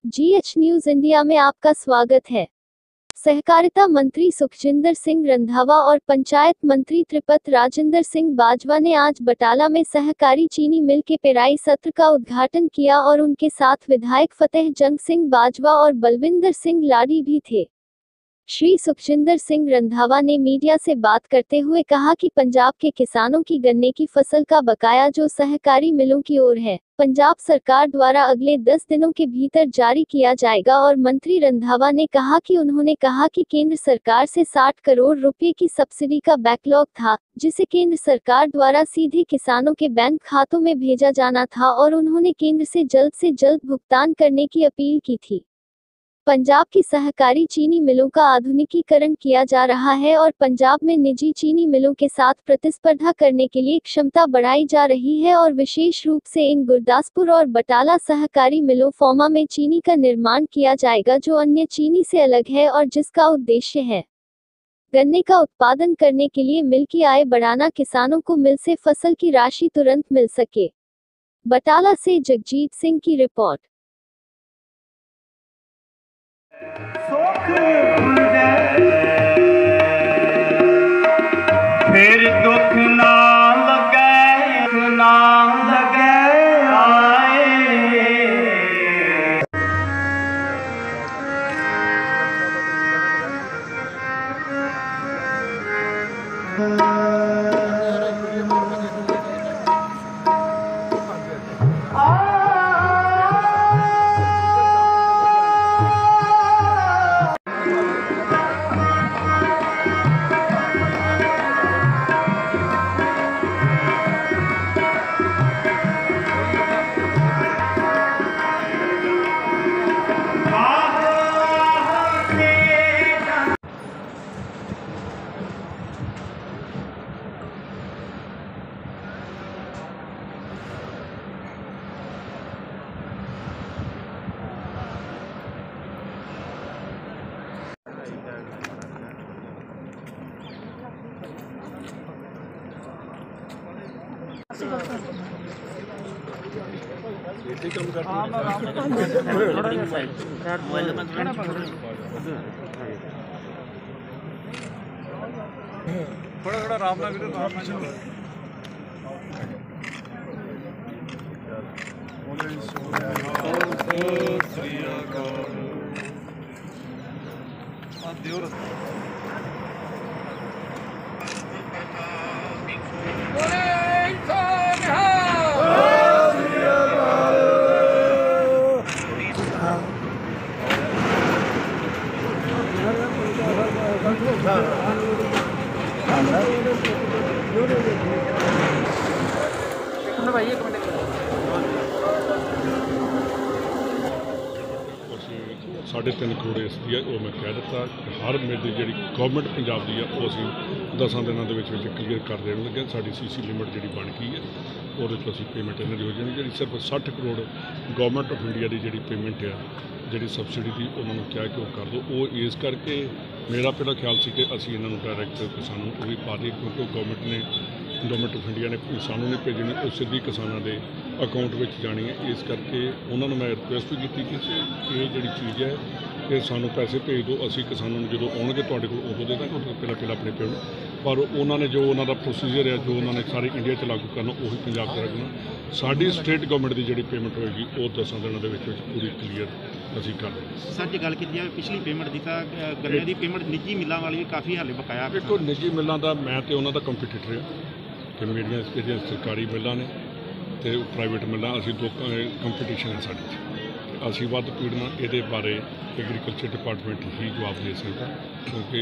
GH news India में आपका स्वागत है। सहकारिता मंत्री सुखजिंदर सिंह रंधावा और पंचायत मंत्री त्रिपत राजिंदर सिंह बाजवा ने आज बटाला में सहकारी चीनी मिल के पेराई सत्र का उद्घाटन किया और उनके साथ विधायक फतेह जंग सिंह बाजवा और बलविंदर सिंह लाडी भी थे। श्री सुखजिंदर सिंह रंधावा ने मीडिया से बात करते हुए कहा कि पंजाब के किसानों की गन्ने की फसल का बकाया जो सहकारी मिलों की ओर है, पंजाब सरकार द्वारा अगले 10 दिनों के भीतर जारी किया जाएगा। और मंत्री रंधावा ने कहा कि उन्होंने कहा कि केंद्र सरकार से 60 करोड़ रुपए की सब्सिडी का बैकलॉग था, जिसे केंद्र सरकार द्वारा सीधे किसानों के बैंक खातों में भेजा जाना था और उन्होंने केंद्र से जल्द भुगतान करने की अपील की थी। पंजाब की सहकारी चीनी मिलों का आधुनिकीकरण किया जा रहा है और पंजाब में निजी चीनी मिलों के साथ प्रतिस्पर्धा करने के लिए क्षमता बढ़ाई जा रही है और विशेष रूप से इन गुरदासपुर और बटाला सहकारी मिलों फॉर्मा में चीनी का निर्माण किया जाएगा जो अन्य चीनी से अलग है और जिसका उद्देश्य है गन्ने का उत्पादन करने के लिए मिल की आय बढ़ाना, किसानों को मिल से फसल की राशि तुरंत मिल सके। बटाला से जगजीत सिंह की रिपोर्ट। फिर दुख ना लगे आए। थोड़ा आराम ना साढ़े 3 करोड़ इसकी है, वो मैं कह दिता कि हर मिल की जी गौरमेंट पंजाब की है वो असी 10 दिनों के क्लीयर कर देने लगे। साड़ी CC लिमिट जी बन गई है और असी पेमेंट इन्होंने हो जानी जी सिर्फ 60 करोड़ गौरमेंट ऑफ इंडिया की जी पेमेंट है जी सब्सिडी की उन्होंने कहा कि वो कर दो। वो इस करके मेरा पहला ख्याल से कि असी इन्हों डायरैक्ट किसानों को भी पा दी क्योंकि गौरमेंट ऑफ इंडिया ने सानू नहीं भेजनी, वो सीधी किसानों के अकाउंट में जानी है। इस करके उन्होंने मैं रिक्वेस्ट भी की कि ये जी चीज़ है कि सानू पैसे भेज दो, असी किसानों जो आउणगे तुहाडे कोल उदों दे देंगे पहला अपने पेमेंट। पर उन्होंने जो उन्होंने प्रोसीजर है जो उन्होंने सारे इंडिया च लागू करना वही पंजाब च रखना। साडी स्टेट गवर्नमेंट की जी पेमेंट होएगी वो 10 दिनों के पूरी क्लीयर असी कर देंगे। सर जी गल की पिछली पेमेंट की गन्ने की पेमेंट निजी मिलों वाली काफ़ी हाले बकाया। देखो निजी मिलों का मैं तो उन्होंने कंपीटीटर हाँ कि मेरिया सरकारी मिलों ने तो प्राइवेट मिलों असी दो कंपीटीशन है साढ़े असी वध पीड़ना ये बारे एग्रीकल्चर डिपार्टमेंट ही जवाब दे सकता क्योंकि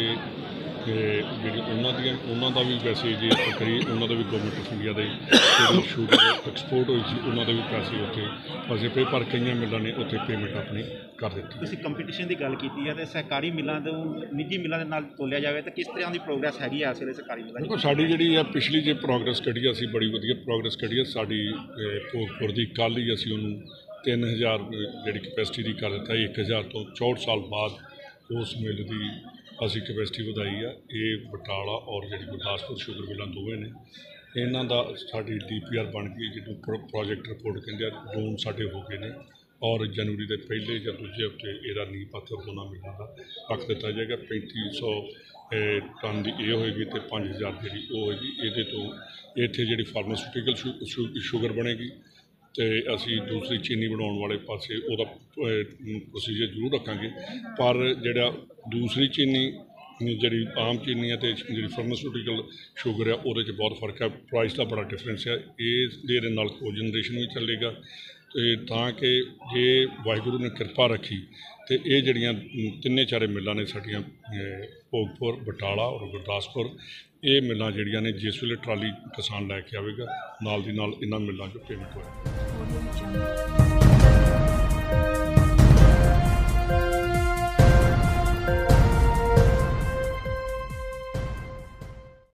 जी उन्होंने भी पैसे जी करी उन्होंने भी गवर्नमेंट ऑफ इंडिया के शुगर एक्सपोर्ट हुई थी उन्होंने भी पैसे उत्थे फसे पे पर कई मिलों ने उत्थे पेमेंट अपनी कर दी। तुसीं कंपीटीशन की गल की है तो सहकारी मिलों को निजी मिलों के नाल तोलिया जाए तो किस तरह की प्रोग्रेस हैगी है इस वेले सरकारी मिलों? देखो साड़ी जी है पिछली जो प्रोग्रेस कढ़ी असी बड़ी वधिया प्रोग्रेस कढ़ी है। साड़ी भोगपुर की कल ही असी उन्होंने 3000 जी कैपेसिटी की कर दिता 1000 तो 64 साल बाद उस मिल की असी कैपेसिटी वधाई है। ये बटाला और जी गुरदासपुर शुगर मिलों दोवें ने इन्हों का साड़ी DPR बन गई जो प्रोजेक्ट रिपोर्ट कहते ड्रोन साढ़े हो गए हैं और जनवरी के पहले या दूजे हफ्ते ਇਹਦਾ ਨੀਂਹ ਪੱਥਰ ਦੋਨਾਂ ਮਿਲਾਂ ਦਾ ਰੱਖ ਦਿੱਤਾ ਜਾਏਗਾ। 3500 ਟਨ ਦੀ ਇਹ ਹੋਏਗੀ ਅਤੇ 5000 ਜਿਹੜੀ ਉਹ ਹੋਏਗੀ। ਇਹਦੇ ਤੋਂ ਇੱਥੇ ਜਿਹੜੀ ਫਾਰਮਾਸਿਊਟੀਕਲ ਸ਼ੂਗਰ ਬਣੇਗੀ ਅਤੇ ਅਸੀਂ ਦੂਸਰੀ ਚੀਨੀ ਬਣਾਉਣ ਵਾਲੇ ਪਾਸੇ ਉਹਦਾ ਪ੍ਰੋਸੀਜਰ ਜ਼ਰੂਰ ਰੱਖਾਂਗੇ। ਪਰ ਜਿਹੜਾ ਦੂਸਰੀ ਚੀਨੀ ਜਿਹੜੀ ਆਮ ਚੀਨੀ ਹੈ ਅਤੇ ਜਿਹੜੀ ਫਾਰਮਾਸਿਊਟੀਕਲ ਸ਼ੂਗਰ ਆ ਉਹਦੇ 'ਚ ਬਹੁਤ ਫਰਕ ਹੈ। ਪ੍ਰਾਈਸ ਦਾ ਬੜਾ ਡਿਫਰੈਂਸ ਹੈ। ਇਹਦੇ ਨਾਲ ਕੋਜਨਰੇਸ਼ਨ ਵੀ ਚੱਲੇਗਾ ਅਤੇ ਤਾਂ ਕਿ ਜੇ ਵਾਹਿਗੁਰੂ ਨੇ ਕਿਰਪਾ ਰੱਖੀ ਅਤੇ ਇਹ ਜਿਹੜੀਆਂ ਤਿੰਨੇ ਚਾਰੇ ਮਿੱਲਾਂ ਨੇ ਸਾਡੀਆਂ ਭੋਗਪੁਰ, ਬਟਾਲਾ ਔਰ ਗੁਰਦਾਸਪੁਰ, ਇਹ ਮਿੱਲਾਂ ਜਿਹੜੀਆਂ ਨੇ ਜਿਸ ਵੇਲੇ ਟਰਾਲੀ ਕਿਸਾਨ ਲੈ ਕੇ ਆਵੇਗਾ ਨਾਲ ਦੀ ਨਾਲ ਇਹਨਾਂ ਮਿੱਲਾਂ 'ਚੋਂ ਪੇਮੈਂਟ ਹੋਏਗੀ।